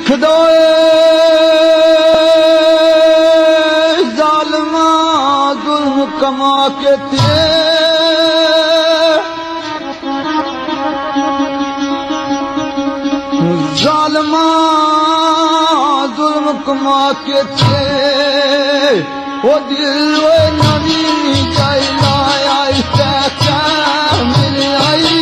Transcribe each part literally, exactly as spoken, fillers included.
खुदाए जालिमा जुल्म कमा के थे जालिमा जुल्म कमा के थे वो दिल वो नवी जाई लाया क्या मिल आई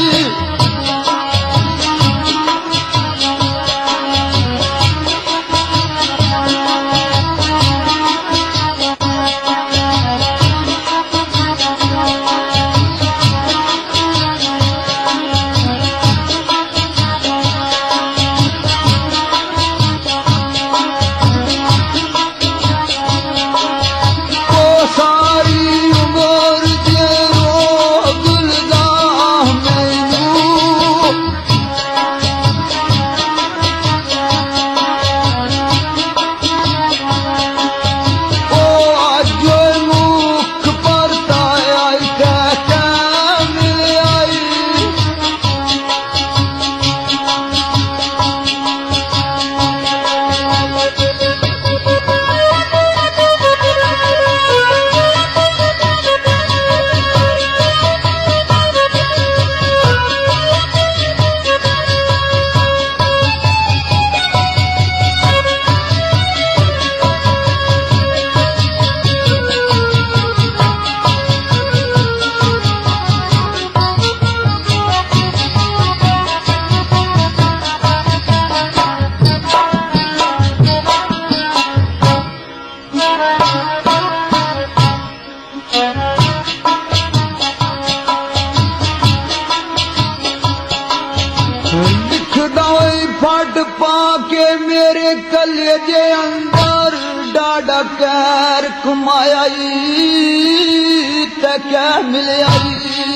फट पाके मेरे कलेजे अंदर डाडा कैर कमाई ते क्या मिल आई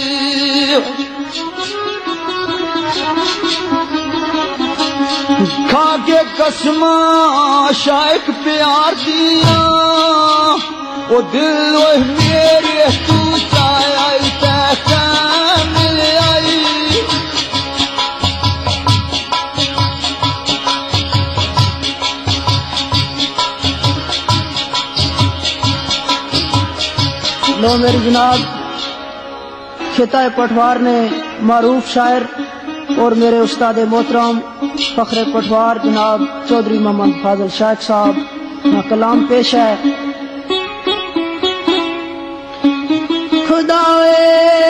खा के कसमा शायक प्यार दिया वो दिल वो मेरे तू चाया ते क्या मिल आई लो मेरी जनाब खिता पटवार ने मारूफ शायर और मेरे उस्ताद मोहतरम फखरे पटवार जनाब चौधरी मोहम्मद फाजल शेख साहब का कलाम पेश है। खुदाए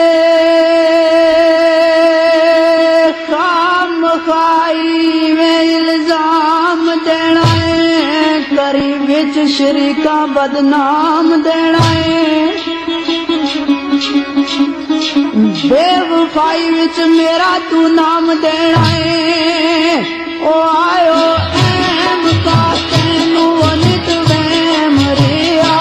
खाम खाई में इल्जाम देना है करी विच शरीका बदनाम देना है बेवफाई विच मेरा तू नाम देना है ओ आयो ऐम का तेनू नित वैम रिया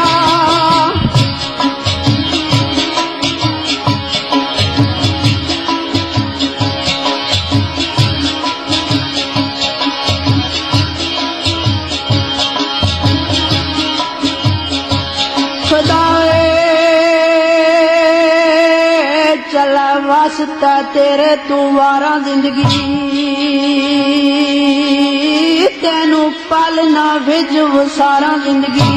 चला वास्ता तेरे तू वारा जिंदगी तेनू पालना विच वसारा जिंदगी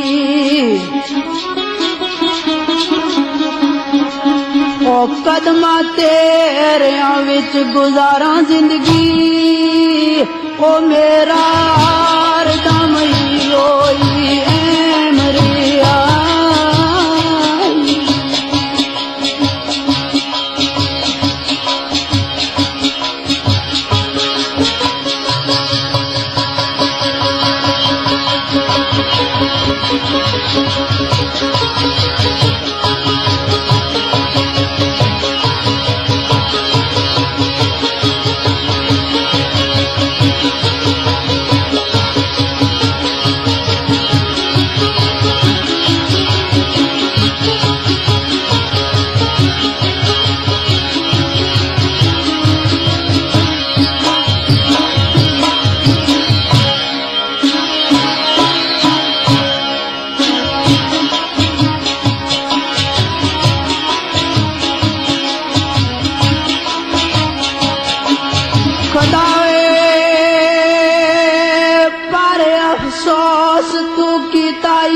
ओ कदमा तेरे विच गुजारा जिंदगी ओ मेरा दम ही रोई ऐ मरिया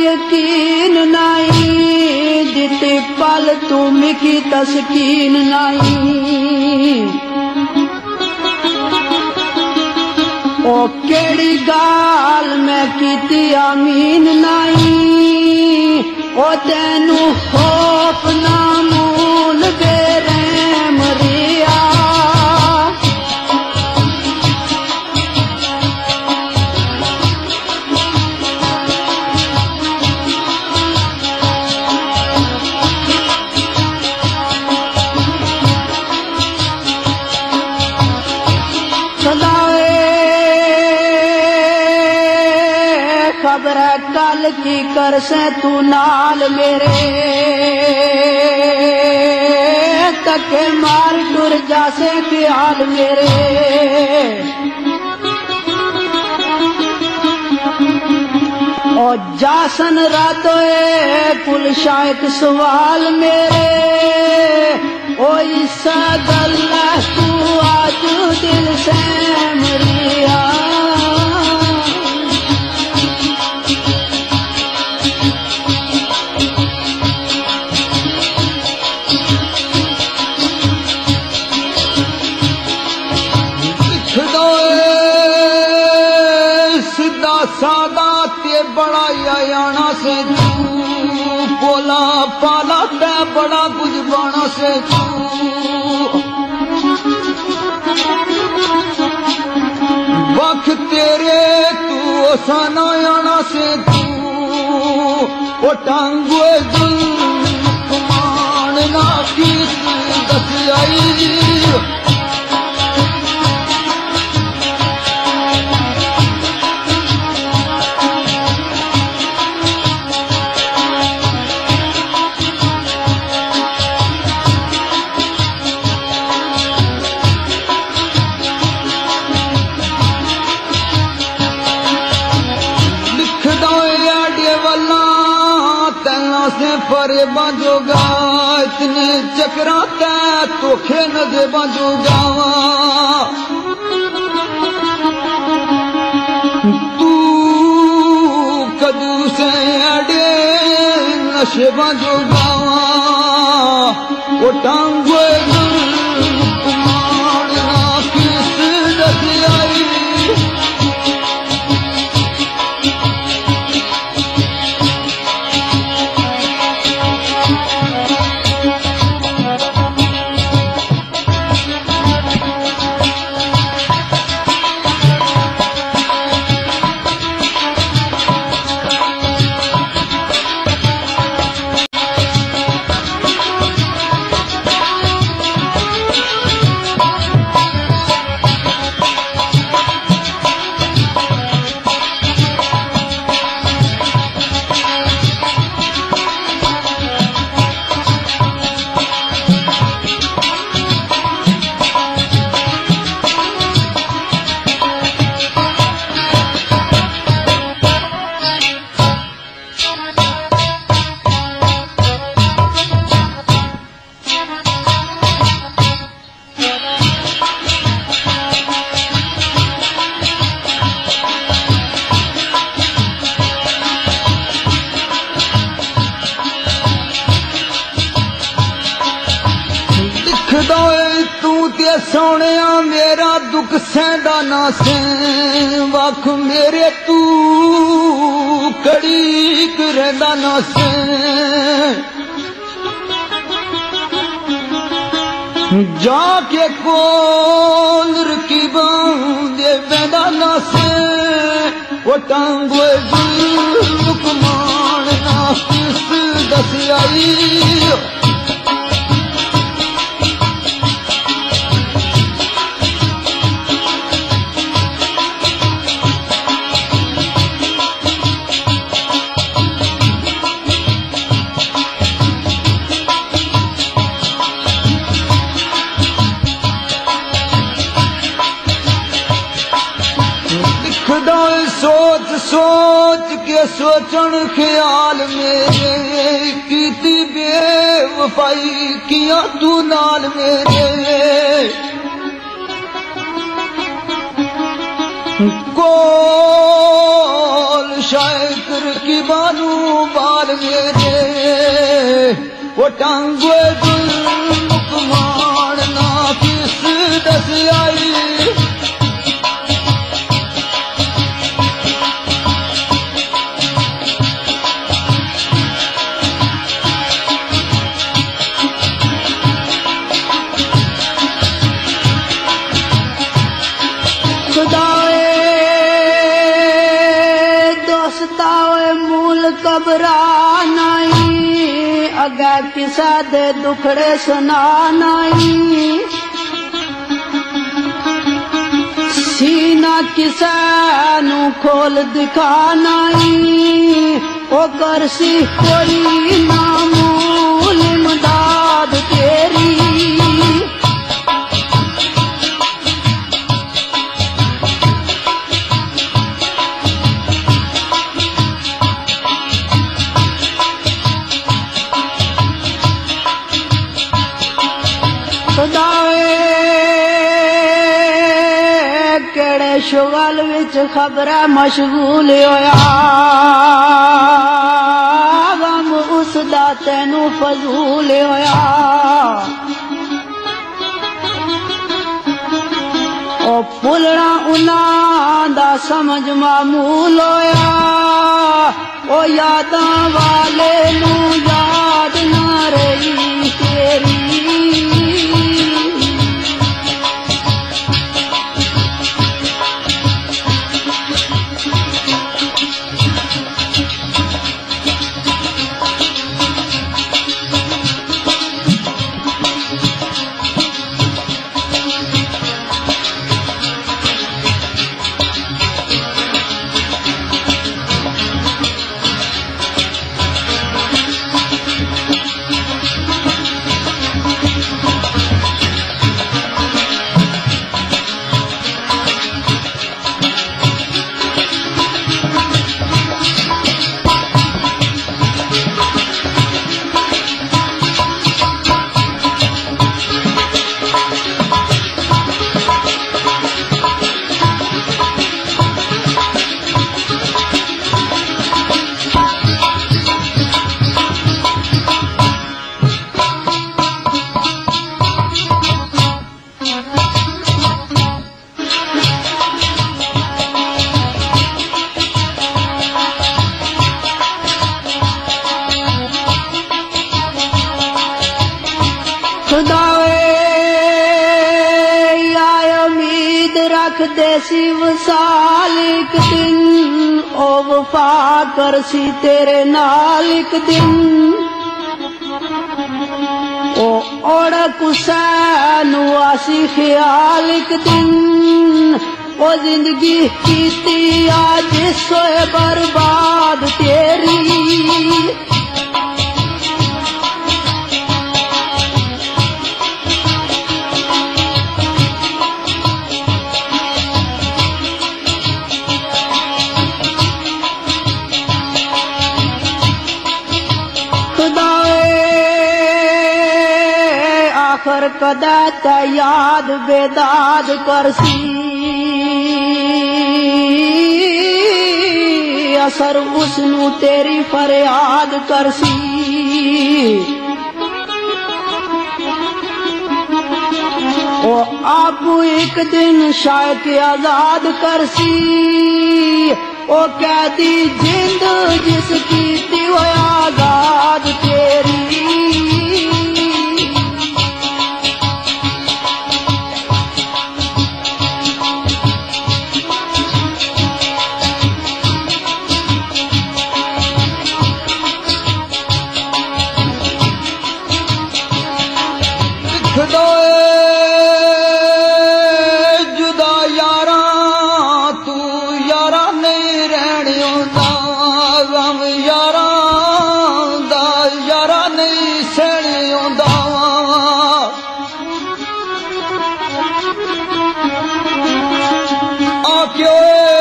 यकीन नाई दिते पल तुम की तस्कीन नाई ओ केड़ी गाल मैं कीती आमीन नाई ओ तेनू खौफ ना मूल बेरहम रिया खबर है कल की कर से तू नाल मेरे तके मार टुर जासे ख्याल मेरे और जासन रातोए कुल शायक सवाल मेरे ओ ईसा गल्ला तू आज दिल से मरिया सादा ते बड़ा याना से तू बोला पाला ते बड़ा कुछ बाना से तू वक्त तेरे तू साना याना से तू ओ टांगुए दिल कुमान ना किस दस आई से फरे बाजोगा इतने चकराता तोखे न दे बाजोगा तू कदू से अड़े नशे बाजोगा वो टांगो कुमार किस दस आई सोने मेरा दुख सहदा ना से वख मेरे तू कड़ी करदा ना से जाके कोल रकीबां दे बेदा ना से वो टांगो कुमान ना किस दस आई सोच सोच के सोचन ख्याल मेरे कीती बेवफाई किया तू नाल मेरे कोल शायर की बानू बाल मेरे वो टांगे गुलमुख मारना किस दस आई कबरा नहीं अगे किसा दे दुखड़े सुना नहीं सीना किसा नू खोल दिखा नहीं ओ करसी कोई मामूल इमदाद तेरी केड़े शुगल विच खबर मशगूल होया गम उसदा तैनू फजूल होया ओ भुलना उन्हां दा समझ मामूल होया ओ यादां वाले नू याद ना रही तेरी देसी वसाल एक दिन ओ वफा करसी तेरे नाल एक दिन ओ ओढ़क हुसैन आसी ख्याल एक दिन ओ जिंदगी कीती आज सोए बर्बाद तेरी आखर कदा ते याद बेदाद करसी असर उसनू तेरी फरियाद करसी ओ आपू एक दिन शायद आजाद करसी ओ कैदी जिंद जिसकी थी वो आजाद तेरी जुदा यारा तू यारा नहीं रहने गम यारा दा यारा नहीं सहने आंदा आके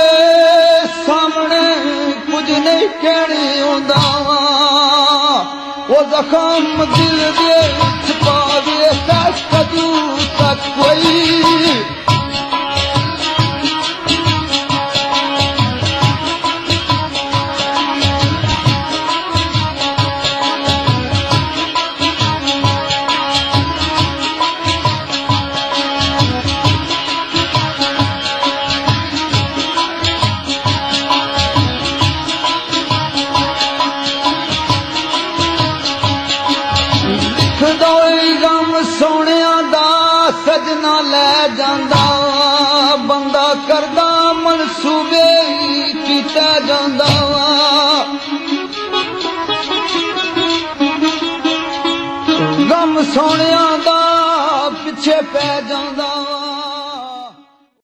सामने कुछ नहीं कहने आंदा वो जख्म दिल दे छुपा दे कदू तक कोई ਜਾਂਦਾ ਵਾ ਗਮ ਸੋਹਣਿਆਂ ਦਾ ਪਿੱਛੇ ਪੈ ਜਾਂਦਾ ਵਾ